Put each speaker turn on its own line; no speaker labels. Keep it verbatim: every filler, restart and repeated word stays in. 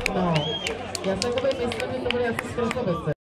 No, já si jakoby myslím, že to byly asi Strakovice.